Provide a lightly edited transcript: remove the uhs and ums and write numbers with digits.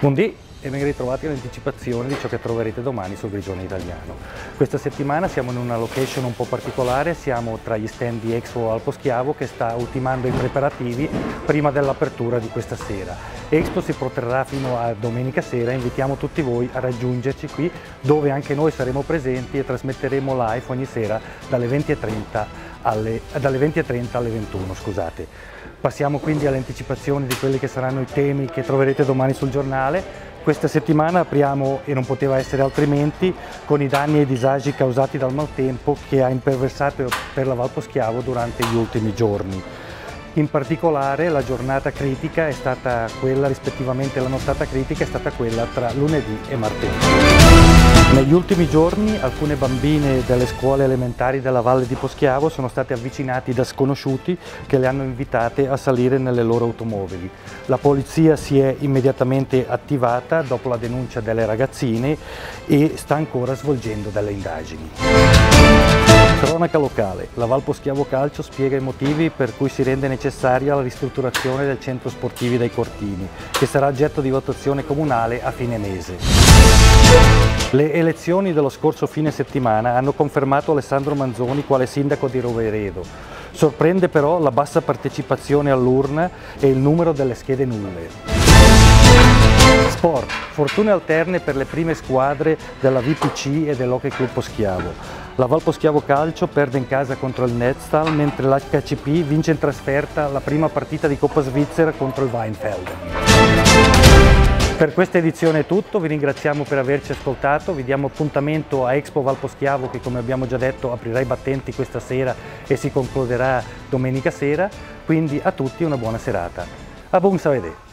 Buondì e ben ritrovati all'anticipazione di ciò che troverete domani sul Grigione Italiano. Questa settimana siamo in una location un po' particolare, siamo tra gli stand di Expo Valposchiavo che sta ultimando i preparativi prima dell'apertura di questa sera. Expo si protrarrà fino a domenica sera, invitiamo tutti voi a raggiungerci qui dove anche noi saremo presenti e trasmetteremo live ogni sera dalle 20:30 alle 21, scusate. Passiamo quindi alle anticipazioni di quelli che saranno i temi che troverete domani sul giornale. Questa settimana apriamo, e non poteva essere altrimenti, con i danni e i disagi causati dal maltempo che ha imperversato per la Valposchiavo durante gli ultimi giorni. In particolare la giornata critica è stata quella, rispettivamente la nottata critica è stata quella tra lunedì e martedì. Negli ultimi giorni alcune bambine delle scuole elementari della Valle di Poschiavo sono state avvicinate da sconosciuti che le hanno invitate a salire nelle loro automobili. La polizia si è immediatamente attivata dopo la denuncia delle ragazzine e sta ancora svolgendo delle indagini. Cronaca locale. La Valposchiavo Calcio spiega i motivi per cui si rende necessaria la ristrutturazione del centro sportivi dei Cortini, che sarà oggetto di votazione comunale a fine mese. Le elezioni dello scorso fine settimana hanno confermato Alessandro Manzoni quale sindaco di Roveredo. Sorprende però la bassa partecipazione all'urna e il numero delle schede nulle. Sport. Fortune alterne per le prime squadre della VPC e dell'Hockey Club Poschiavo. La Valposchiavo Calcio perde in casa contro il Netstal, mentre l'HCP vince in trasferta la prima partita di Coppa Svizzera contro il Weinfelden. Per questa edizione è tutto, vi ringraziamo per averci ascoltato, vi diamo appuntamento a Expo Valposchiavo che, come abbiamo già detto, aprirà i battenti questa sera e si concluderà domenica sera, quindi a tutti una buona serata. A buon savedè!